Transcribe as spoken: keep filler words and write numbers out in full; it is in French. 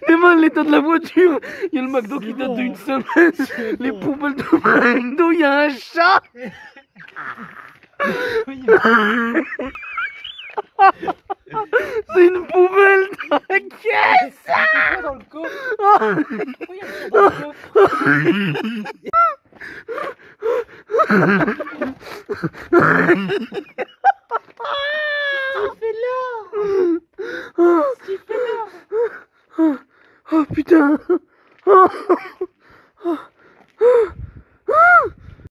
Demande l'état de la voiture. Il y a le McDo qui date d'une semaine. Les poubelles de McDo, il y a un chat. C'est une poubelle dans la caisse. Dans le coffre. Pourquoi il y a ça dans le coffre? Oh putain.